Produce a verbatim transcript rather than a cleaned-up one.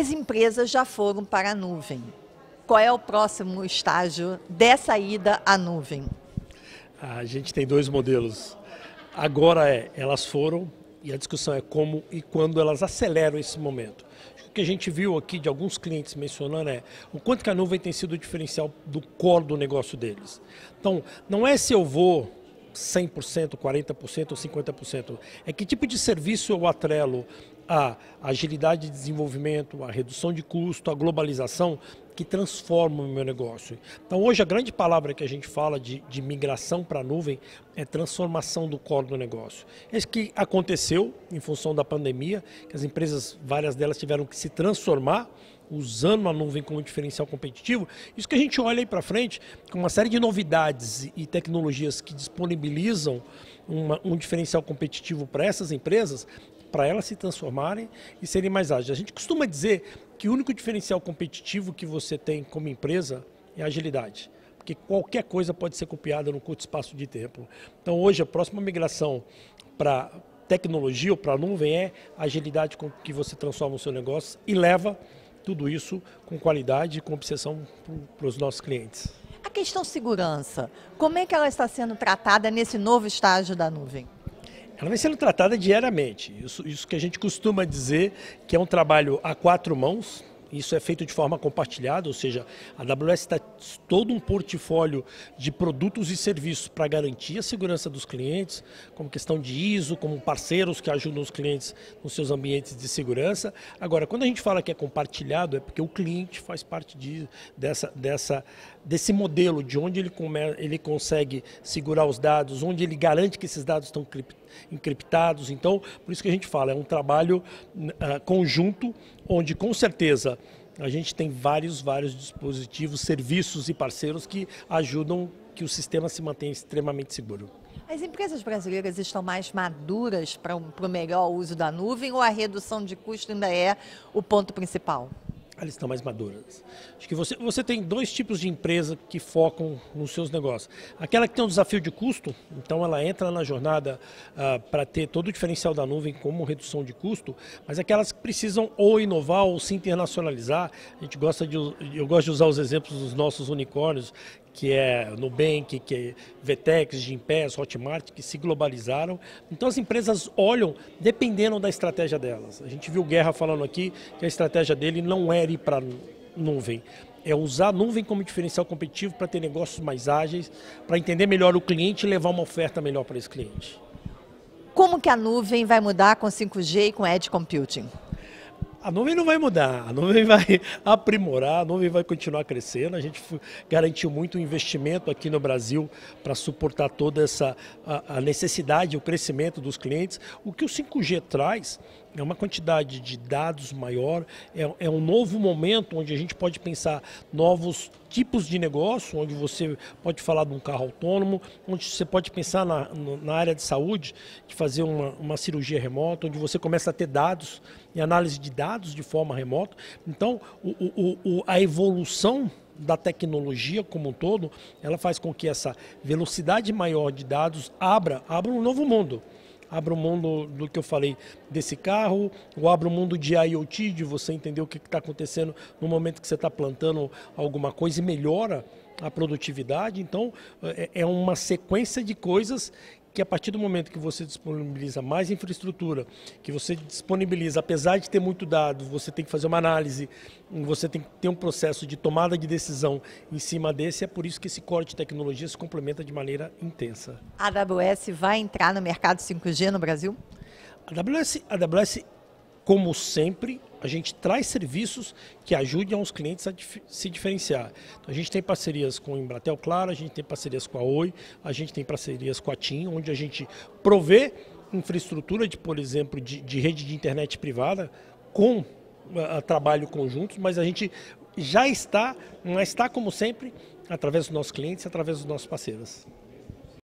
As empresas já foram para a nuvem. Qual é o próximo estágio dessa ida à nuvem? A gente tem dois modelos. Agora é, elas foram, e a discussão é como e quando elas aceleram esse momento. O que a gente viu aqui de alguns clientes mencionando é o quanto que a nuvem tem sido o diferencial do core do negócio deles. Então, não é se eu vou cem por cento, quarenta por cento ou cinquenta por cento. É que tipo de serviço eu atrelo a agilidade de desenvolvimento, a redução de custo, a globalização que transforma o meu negócio. Então hoje a grande palavra que a gente fala de, de migração para a nuvem é transformação do core do negócio. Isso que aconteceu em função da pandemia, que as empresas, várias delas tiveram que se transformar usando a nuvem como diferencial competitivo. Isso que a gente olha aí para frente, com uma série de novidades e tecnologias que disponibilizam uma, um diferencial competitivo para essas empresas, para elas se transformarem e serem mais ágeis. A gente costuma dizer que o único diferencial competitivo que você tem como empresa é a agilidade, porque qualquer coisa pode ser copiada num curto espaço de tempo. Então hoje a próxima migração para tecnologia ou para a nuvem é a agilidade com que você transforma o seu negócio e leva tudo isso com qualidade e com obsessão para os nossos clientes. A questão segurança, como é que ela está sendo tratada nesse novo estágio da nuvem? Ela vem sendo tratada diariamente, isso, isso que a gente costuma dizer que é um trabalho a quatro mãos. Isso é feito de forma compartilhada, ou seja, a A W S está todo um portfólio de produtos e serviços para garantir a segurança dos clientes, como questão de I S O, como parceiros que ajudam os clientes nos seus ambientes de segurança. Agora, quando a gente fala que é compartilhado, é porque o cliente faz parte de, dessa, dessa, desse modelo de onde ele, come, ele consegue segurar os dados, onde ele garante que esses dados estão encriptados. Então, por isso que a gente fala, é um trabalho uh, conjunto, onde com certeza a gente tem vários, vários dispositivos, serviços e parceiros que ajudam que o sistema se mantenha extremamente seguro. As empresas brasileiras estão mais maduras para o melhor uso da nuvem ou a redução de custo ainda é o ponto principal? Elas estão mais maduras. Acho que você, você tem dois tipos de empresa que focam nos seus negócios. Aquela que tem um desafio de custo, então ela entra na jornada ah, para ter todo o diferencial da nuvem como redução de custo, mas aquelas que precisam ou inovar ou se internacionalizar. A gente gosta de, eu gosto de usar os exemplos dos nossos unicórnios, que é Nubank, que é Vetex, Gympass, Hotmart, que se globalizaram. Então as empresas olham dependendo da estratégia delas. A gente viu o Guerra falando aqui que a estratégia dele não era ir para a nuvem, é usar a nuvem como diferencial competitivo para ter negócios mais ágeis, para entender melhor o cliente e levar uma oferta melhor para esse cliente. Como que a nuvem vai mudar com cinco G e com Edge Computing? A nuvem não vai mudar, a nuvem vai aprimorar, a nuvem vai continuar crescendo. A gente garantiu muito investimento aqui no Brasil para suportar toda essa a, a necessidade, o crescimento dos clientes. O que o cinco G traz é uma quantidade de dados maior, é, é um novo momento onde a gente pode pensar novos tipos de negócio, onde você pode falar de um carro autônomo, onde você pode pensar na, na área de saúde, de fazer uma, uma cirurgia remota, onde você começa a ter dados e análise de dados de forma remota. Então, o, o, o, a evolução da tecnologia como um todo, ela faz com que essa velocidade maior de dados abra, abra um novo mundo. Abra o mundo do que eu falei desse carro, ou abra o mundo de I o T, de você entender o que está acontecendo no momento que você está plantando alguma coisa e melhora a produtividade. Então, é uma sequência de coisas que a partir do momento que você disponibiliza mais infraestrutura, que você disponibiliza, apesar de ter muito dado, você tem que fazer uma análise, você tem que ter um processo de tomada de decisão em cima desse, é por isso que esse core de tecnologia se complementa de maneira intensa. A AWS vai entrar no mercado cinco G no Brasil? A AWS, a AWS, como sempre, a gente traz serviços que ajudem aos clientes a dif se diferenciar. Então, a gente tem parcerias com a Embratel, claro, a gente tem parcerias com a Oi, a gente tem parcerias com a TIM, onde a gente provê infraestrutura, de, por exemplo, de, de rede de internet privada com a, trabalho conjuntos, mas a gente já está, mas está como sempre, através dos nossos clientes, através dos nossos parceiros.